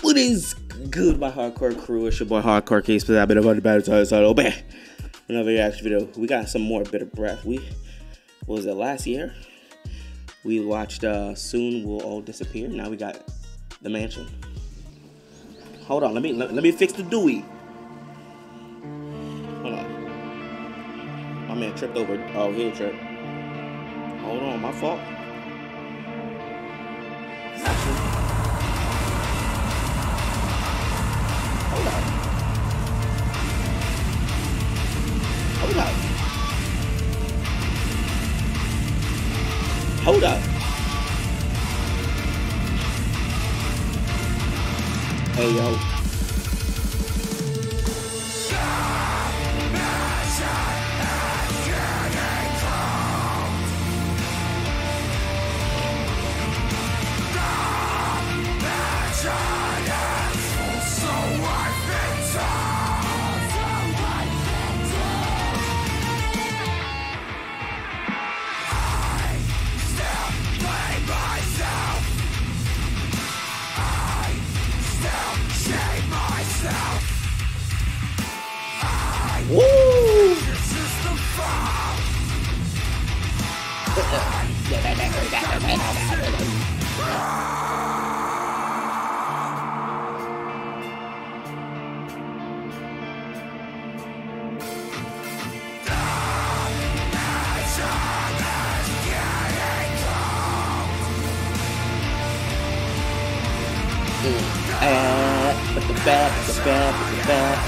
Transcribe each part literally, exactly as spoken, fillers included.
What is good, my hardcore crew? It's your boy Hardcore Case, but I've been about the bad side, so oh, bad. Another reaction video. We got some more Bitter Breath. We, what was it, last year? We watched uh, Soon We'll All Disappear. Now we got The Mansion. Hold on, let me let, let me fix the Dewey. Hold on. My man tripped over. Oh, he ain't tripped. Hold on, my fault. Hold up. Hold up. Hold up. Hey, yo. Woo! Uh, but the back, the back, the back.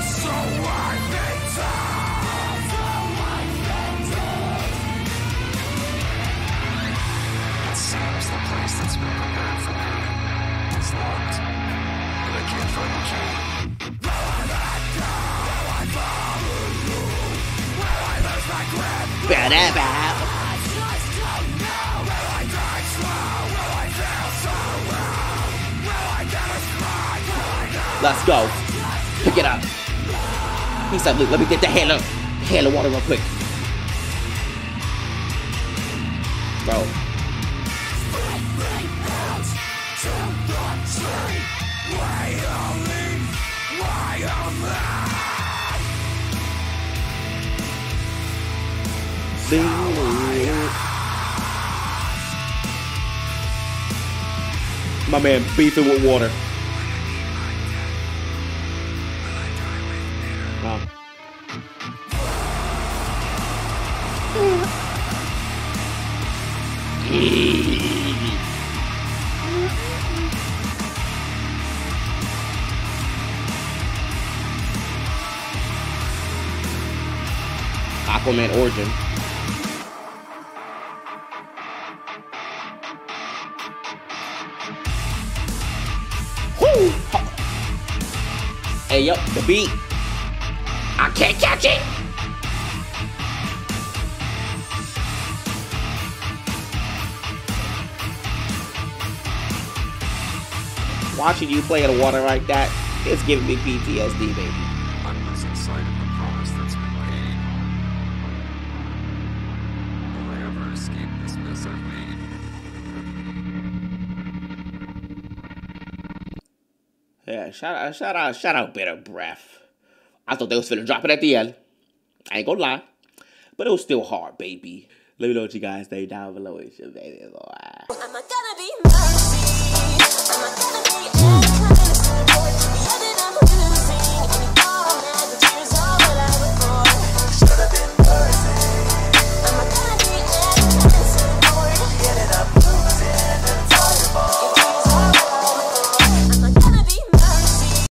That's been prepared for me. It's locked, but I can't find the key. Will I let go? Will I follow you? Will I lose my grip? Ba-da-ba. I just don't know. Will I die slow? Will I fail so well? Will I get a spot? Will I go? Let's go. Pick it up. He said, look, let me get the handle, handle water real quick. Bro. My man beefing with water. Wow. Aquaman origin. Woo! Hey, yo, the beat. I can't catch it. Watching you play in the water like that, it's giving me P T S D, baby. I'm losing sight of the promise that's been made. Will I ever escape this mess I've made? Yeah, shout out, shout out, shout out, Bitter Breath. I thought they was finna drop it at the end. I ain't gonna lie, but it was still hard, baby. Let me know what you guys think down below. It's your baby. Am I gonna be mercy?